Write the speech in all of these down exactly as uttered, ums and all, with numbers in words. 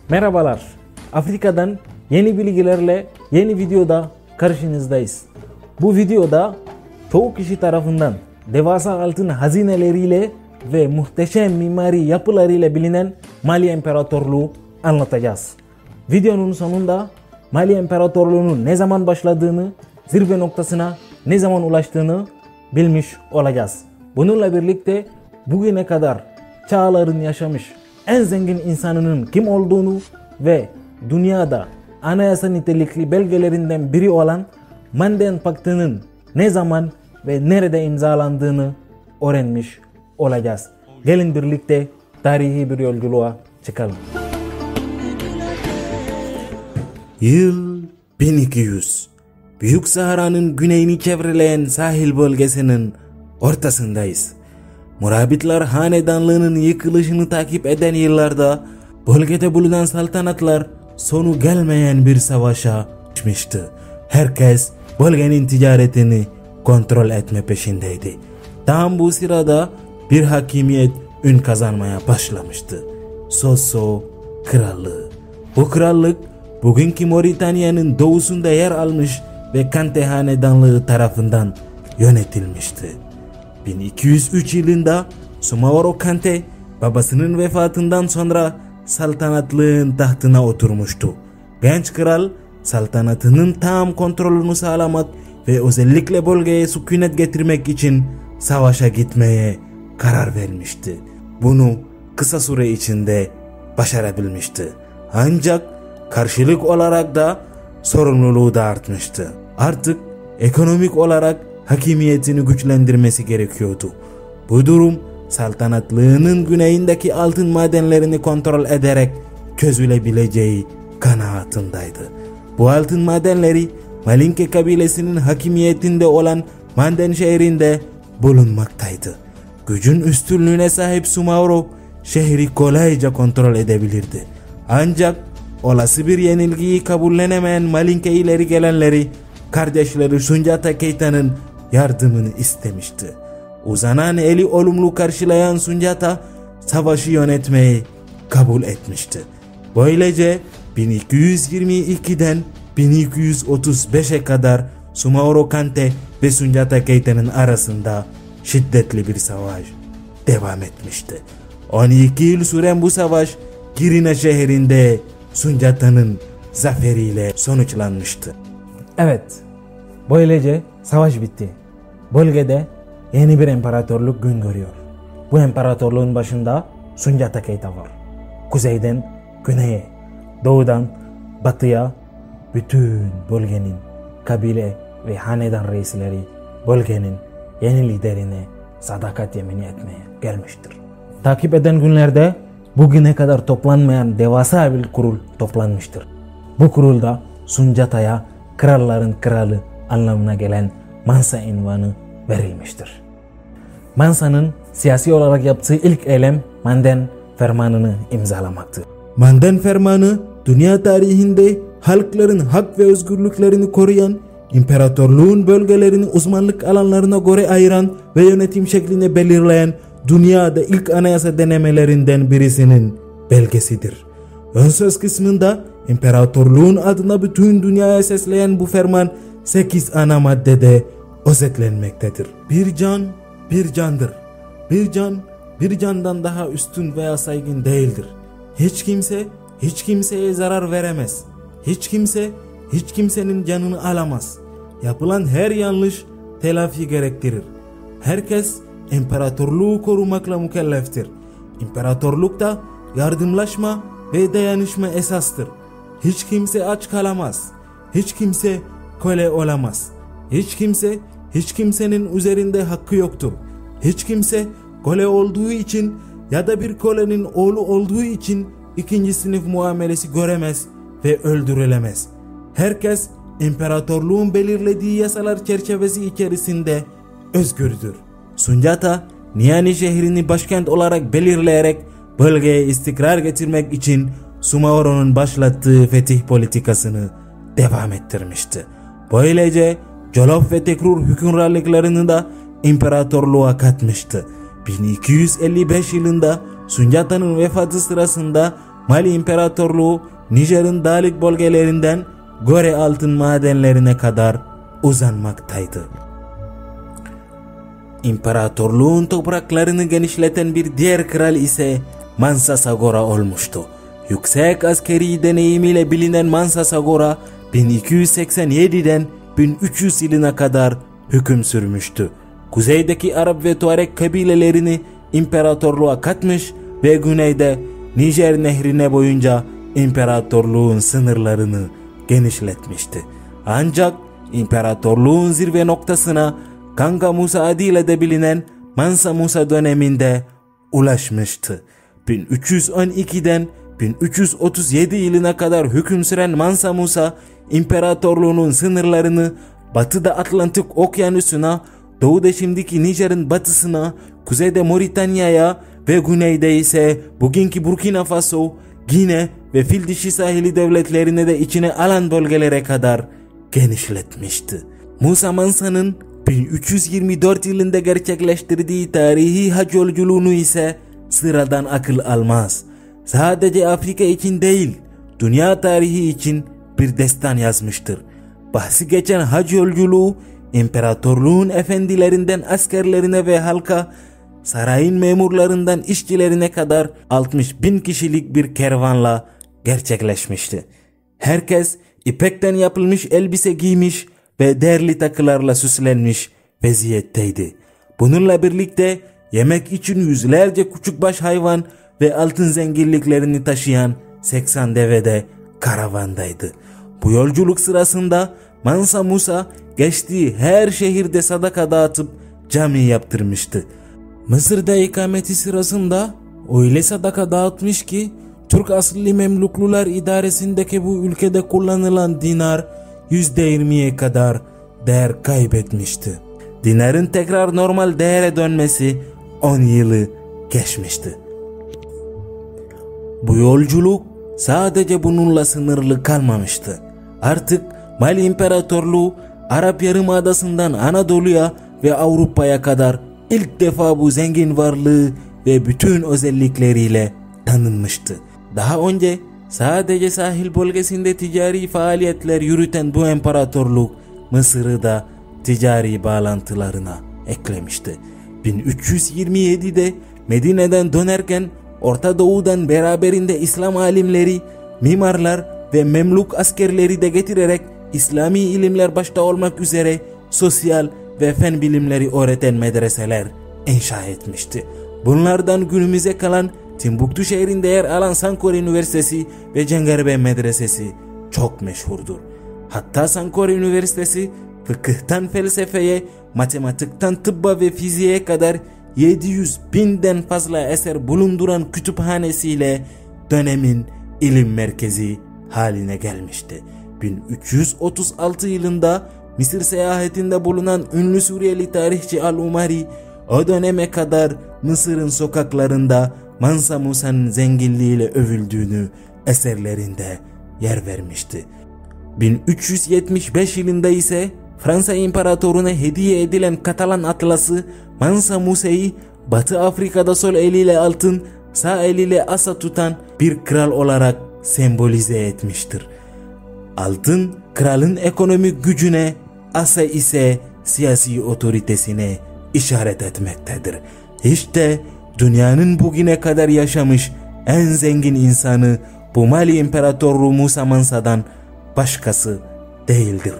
Merhabalar, Afrika'dan yeni bilgilerle yeni videoda karşınızdayız. Bu videoda çoğu kişi tarafından devasa altın hazineleriyle ve muhteşem mimari yapılarıyla bilinen Mali İmparatorluğu anlatacağız. Videonun sonunda Mali İmparatorluğu'nun ne zaman başladığını, zirve noktasına ne zaman ulaştığını bilmiş olacağız. Bununla birlikte bugüne kadar çağların yaşamış en zengin insanının kim olduğunu ve dünyada anayasa nitelikli belgelerinden biri olan Manden Paktı'nın ne zaman ve nerede imzalandığını öğrenmiş olacağız. Gelin birlikte tarihi bir yolculuğa çıkalım. Yıl bin iki yüz. Büyük Sahara'nın güneyini çevreleyen sahil bölgesinin ortasındayız. Murabitler hanedanlığının yıkılışını takip eden yıllarda bölgede bulunan saltanatlar sonu gelmeyen bir savaşa çıkmıştı. Herkes bölgenin ticaretini kontrol etme peşindeydi. Tam bu sırada bir hakimiyet ün kazanmaya başlamıştı. Sosso Krallığı. Bu krallık bugünkü Moritanya'nın doğusunda yer almış ve Kante hanedanlığı tarafından yönetilmişti. bin iki yüz üç yılında Sumaworo Kante babasının vefatından sonra saltanatlığın tahtına oturmuştu. Genç kral saltanatının tam kontrolünü sağlamak ve özellikle bölgeye sükunet getirmek için savaşa gitmeye karar vermişti. Bunu kısa süre içinde başarabilmişti. Ancak karşılık olarak da sorumluluğu da artmıştı. Artık ekonomik olarak hakimiyetini güçlendirmesi gerekiyordu. Bu durum saltanatlığının güneyindeki altın madenlerini kontrol ederek çözülebileceği kanaatindeydi. Bu altın madenleri Malinke kabilesinin hakimiyetinde olan Manden şehrinde bulunmaktaydı. Gücün üstünlüğüne sahip Sumaworo şehri kolayca kontrol edebilirdi. Ancak olası bir yenilgiyi kabullenemeyen Malinke ileri gelenleri kardeşleri Sundiata Keita'nın yardımını istemişti. Uzanan eli olumlu karşılayan Sundiata savaşı yönetmeyi kabul etmişti. Böylece bin iki yüz yirmi ikiden bin iki yüz otuz beşe kadar Sumaworo Kante ve Sundiata Keita'nın arasında şiddetli bir savaş devam etmişti. on iki yıl süren bu savaş Girina şehrinde Sundiata'nın zaferiyle sonuçlanmıştı. Evet, böylece savaş bitti. Bölgede yeni bir imparatorluk gün görüyor. Bu imparatorluğun başında Sundiata Keita var. Kuzeyden güneye, doğudan batıya bütün bölgenin kabile ve hanedan reisleri bölgenin yeni liderine sadakat yemini etmeye gelmiştir. Takip eden günlerde bugüne kadar toplanmayan devasa bir kurul toplanmıştır. Bu kurulda Sundiata'ya kralların kralı anlamına gelen Mansa unvanı verilmiştir. Mansa'nın siyasi olarak yaptığı ilk eylem Manden Fermanı'nı imzalamaktı. Manden Fermanı dünya tarihinde halkların hak ve özgürlüklerini koruyan, imparatorluğun bölgelerini uzmanlık alanlarına göre ayıran ve yönetim şeklini belirleyen dünyada ilk anayasa denemelerinden birisinin belgesidir. Ön söz kısmında imparatorluğun adına bütün dünyaya sesleyen bu ferman sekiz ana maddede özetlenmektedir. Bir can bir candır. Bir can bir candan daha üstün veya saygın değildir. Hiç kimse hiç kimseye zarar veremez. Hiç kimse hiç kimsenin canını alamaz. Yapılan her yanlış telafi gerektirir. Herkes imparatorluğu korumakla mükelleftir. İmparatorlukta yardımlaşma ve dayanışma esastır. Hiç kimse aç kalamaz. Hiç kimse köle olamaz. Hiç kimse hiç kimsenin üzerinde hakkı yoktur. Hiç kimse köle olduğu için ya da bir kölenin oğlu olduğu için ikinci sınıf muamelesi göremez ve öldürülemez. Herkes imparatorluğun belirlediği yasalar çerçevesi içerisinde özgürdür. Sundiata, Niani şehrini başkent olarak belirleyerek bölgeye istikrar getirmek için Sumaworo'nun başlattığı fetih politikasını devam ettirmişti. Böylece Jolof ve Tekrur hükümranlıklarını da imparatorluğa katmıştı. bin iki yüz elli beş yılında Sundiata'nın vefatı sırasında Mali İmparatorluğu Nijer'in dağlık bölgelerinden Gore altın madenlerine kadar uzanmaktaydı. İmparatorluğun topraklarını genişleten bir diğer kral ise Mansa Sagora olmuştu. Yüksek askeri deneyimiyle bilinen Mansa Sagora bin iki yüz seksen yedi'den bin üç yüz yılına kadar hüküm sürmüştü. Kuzeydeki Arap ve Tuareg kabilelerini imparatorluğa katmış ve güneyde Nijer nehrine boyunca imparatorluğun sınırlarını genişletmişti. Ancak imparatorluğun zirve noktasına Kanka Musa adıyla da bilinen Mansa Musa döneminde ulaşmıştı. bin üç yüz on iki'den bin üç yüz otuz yedi yılına kadar hüküm süren Mansa Musa imparatorluğunun sınırlarını batıda Atlantik Okyanusu'na, doğuda şimdiki Nijer'in batısına, kuzeyde Moritanya'ya ve güneyde ise bugünkü Burkina Faso, Gine ve Fildişi sahili devletlerine de içine alan bölgelere kadar genişletmişti. Musa Mansa'nın bin üç yüz yirmi dört yılında gerçekleştirdiği tarihi hac yolculuğunu ise sıradan akıl almaz. Sadece Afrika için değil, dünya tarihi için bir destan yazmıştır. Bahsi geçen hac yolculuğu, imparatorluğun efendilerinden askerlerine ve halka, sarayın memurlarından işçilerine kadar altmış bin kişilik bir kervanla gerçekleşmişti. Herkes ipekten yapılmış elbise giymiş ve değerli takılarla süslenmiş vaziyetteydi. Bununla birlikte yemek için yüzlerce küçükbaş hayvan ve altın zenginliklerini taşıyan seksen deve de karavandaydı. Bu yolculuk sırasında Mansa Musa geçtiği her şehirde sadaka dağıtıp cami yaptırmıştı. Mısır'da ikameti sırasında öyle sadaka dağıtmış ki Türk asıllı Memluklular idaresindeki bu ülkede kullanılan dinar yüzde yirmi'ye kadar değer kaybetmişti. Dinarın tekrar normal değere dönmesi on yılı geçmişti. Bu yolculuk sadece bununla sınırlı kalmamıştı. Artık Mali İmparatorluğu Arap Yarımadası'ndan Anadolu'ya ve Avrupa'ya kadar ilk defa bu zengin varlığı ve bütün özellikleriyle tanınmıştı. Daha önce sadece sahil bölgesinde ticari faaliyetler yürüten bu imparatorluk Mısır'ı da ticari bağlantılarına eklemişti. bin üç yüz yirmi yedi'de Medine'den dönerken Orta Doğu'dan beraberinde İslam alimleri, mimarlar ve Memluk askerleri de getirerek İslami ilimler başta olmak üzere sosyal ve fen bilimleri öğreten medreseler inşa etmişti. Bunlardan günümüze kalan Timbuktu şehrinde yer alan Sankore Üniversitesi ve Cengarbe Medresesi çok meşhurdur. Hatta Sankore Üniversitesi fıkıhtan felsefeye, matematikten tıbba ve fiziğe kadar yedi yüz binden fazla eser bulunduran kütüphanesiyle dönemin ilim merkezi haline gelmişti. bin üç yüz otuz altı yılında Mısır seyahatinde bulunan ünlü Suriyeli tarihçi Al-Umari o döneme kadar Mısır'ın sokaklarında Mansa Musa'nın zenginliğiyle övüldüğünü eserlerinde yer vermişti. bin üç yüz yetmiş beş yılında ise Fransa İmparatoruna hediye edilen Katalan Atlası Mansa Musa'yı Batı Afrika'da sol eliyle altın, sağ eliyle asa tutan bir kral olarak sembolize etmiştir. Altın kralın ekonomik gücüne, asa ise siyasi otoritesine işaret etmektedir. İşte dünyanın bugüne kadar yaşamış en zengin insanı bu Mali İmparatorluğu Musa Mansa'dan başkası değildir.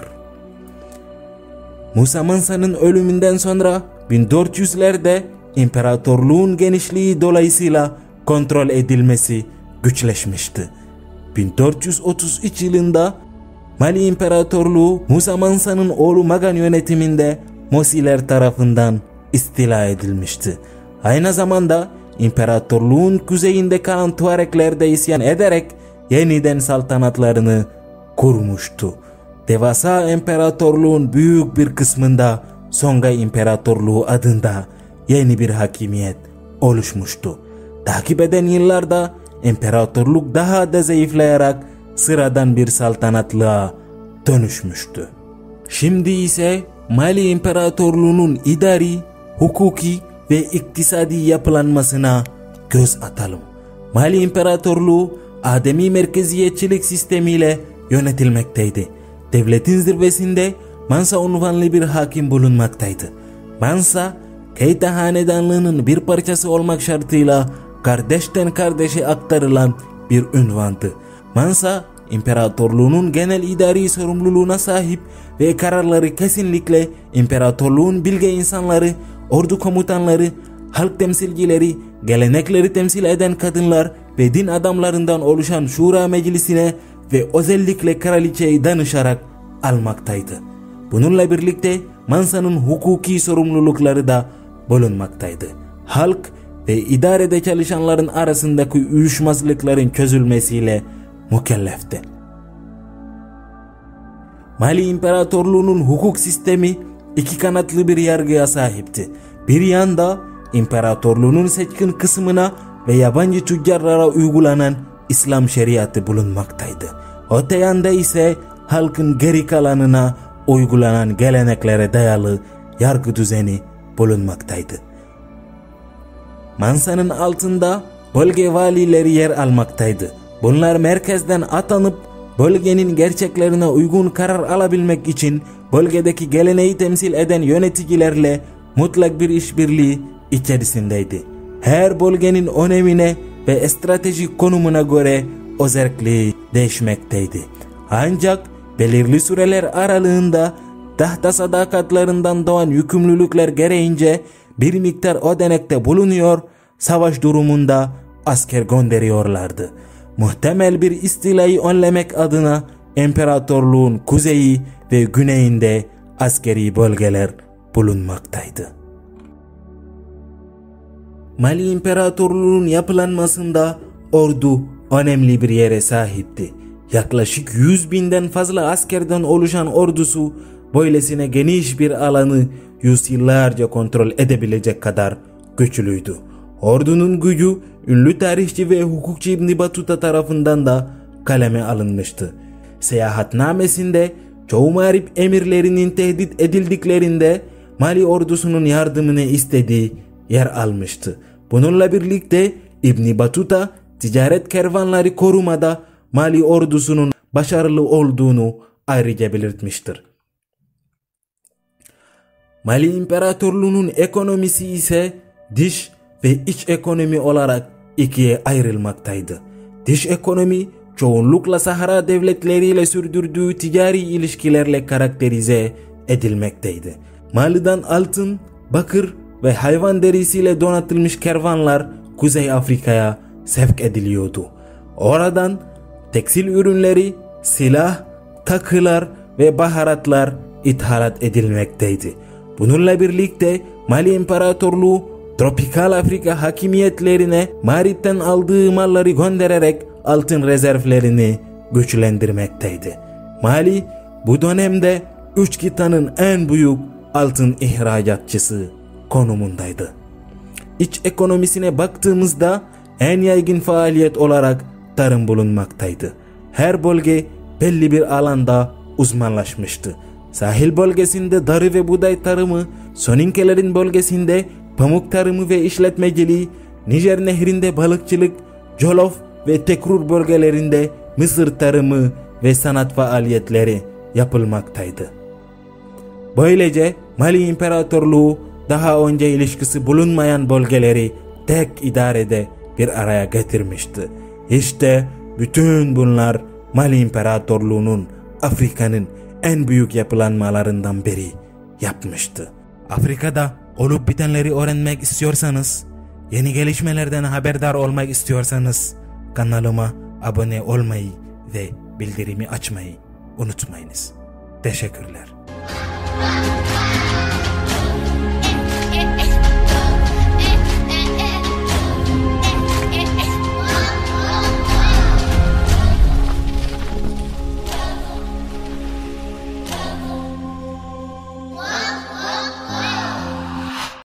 Musa Mansa'nın ölümünden sonra bin dört yüzlerde imparatorluğun genişliği dolayısıyla kontrol edilmesi güçleşmişti. bin dört yüz otuz üç yılında Mali İmparatorluğu Musa Mansa'nın oğlu Magan yönetiminde Mosiler tarafından istila edilmişti. Aynı zamanda imparatorluğun kuzeyinde kalan Tuarekler de isyan ederek yeniden saltanatlarını kurmuştu. Devasa imparatorluğun büyük bir kısmında Songhai İmparatorluğu adında yeni bir hakimiyet oluşmuştu. Takip eden yıllarda imparatorluk daha da zayıflayarak sıradan bir saltanatlığa dönüşmüştü. Şimdi ise Mali İmparatorluğu'nun idari, hukuki ve iktisadi yapılanmasına göz atalım. Mali İmparatorluğu ademi merkeziyetçilik sistemiyle yönetilmekteydi. Devletin zirvesinde Mansa unvanlı bir hakim bulunmaktaydı. Mansa, Keita hanedanlığının bir parçası olmak şartıyla kardeşten kardeşe aktarılan bir ünvandı. Mansa, imparatorluğunun genel idari sorumluluğuna sahip ve kararları kesinlikle imparatorluğun bilge insanları, ordu komutanları, halk temsilcileri, gelenekleri temsil eden kadınlar ve din adamlarından oluşan şura meclisine ve özellikle kraliçeye danışarak almaktaydı. Bununla birlikte Mansa'nın hukuki sorumlulukları da bulunmaktaydı. Halk ve idarede çalışanların arasındaki uyuşmazlıkların çözülmesiyle mükellefti. Mali İmparatorluğu'nun hukuk sistemi iki kanatlı bir yargıya sahipti. Bir yanda imparatorluğunun seçkin kısmına ve yabancı tüccarlara uygulanan İslam şeriatı bulunmaktaydı. Öte yanda ise halkın geri kalanına uygulanan geleneklere dayalı yargı düzeni bulunmaktaydı. Mansa'nın altında bölge valileri yer almaktaydı. Bunlar merkezden atanıp bölgenin gerçeklerine uygun karar alabilmek için bölgedeki geleneği temsil eden yöneticilerle mutlak bir işbirliği içerisindeydi. Her bölgenin önemine ve stratejik konumuna göre özelliği değişmekteydi. Ancak belirli süreler aralığında tahta sadakatlarından doğan yükümlülükler gereğince bir miktar ödenekte bulunuyor, savaş durumunda asker gönderiyorlardı. Muhtemel bir istilayı önlemek adına imparatorluğun kuzeyi ve güneyinde askeri bölgeler bulunmaktaydı. Mali İmparatorluğu'nun yapılanmasında ordu önemli bir yere sahipti. Yaklaşık yüz binden fazla askerden oluşan ordusu böylesine geniş bir alanı yüzyıllarca kontrol edebilecek kadar güçlüydü. Ordunun gücü ünlü tarihçi ve hukukçu İbn Battuta tarafından da kaleme alınmıştı. Seyahatnamesinde çoğu mağrip emirlerinin tehdit edildiklerinde Mali ordusunun yardımını istediği yer almıştı. Bununla birlikte İbn Battuta ticaret kervanları korumada Mali ordusunun başarılı olduğunu ayrıca belirtmiştir. Mali İmparatorluğu'nun ekonomisi ise dış ve iç ekonomi olarak ikiye ayrılmaktaydı. Dış ekonomi çoğunlukla Sahara devletleriyle sürdürdüğü ticari ilişkilerle karakterize edilmekteydi. Mali'den altın, bakır ve hayvan derisiyle donatılmış kervanlar Kuzey Afrika'ya sevk ediliyordu. Oradan tekstil ürünleri, silah, takılar ve baharatlar ithalat edilmekteydi. Bununla birlikte Mali İmparatorluğu tropikal Afrika hakimiyetlerine Mağrip'ten aldığı malları göndererek altın rezervlerini güçlendirmekteydi. Mali bu dönemde üç kıtanın en büyük altın ihracatçısı konumundaydı. İç ekonomisine baktığımızda en yaygın faaliyet olarak tarım bulunmaktaydı. Her bölge belli bir alanda uzmanlaşmıştı. Sahil bölgesinde darı ve buğday tarımı, Soninkelerin bölgesinde pamuk tarımı ve işletmeciliği, Nijer nehrinde balıkçılık, Jolof ve Tekrur bölgelerinde mısır tarımı ve sanat faaliyetleri yapılmaktaydı. Böylece Mali İmparatorluğu daha önce ilişkisi bulunmayan bölgeleri tek idarede bir araya getirmişti. İşte bütün bunlar Mali İmparatorluğu'nun Afrika'nın en büyük yapılanmalarından biri yapmıştı. Afrika'da olup bitenleri öğrenmek istiyorsanız, yeni gelişmelerden haberdar olmak istiyorsanız kanalıma abone olmayı ve bildirimi açmayı unutmayınız. Teşekkürler.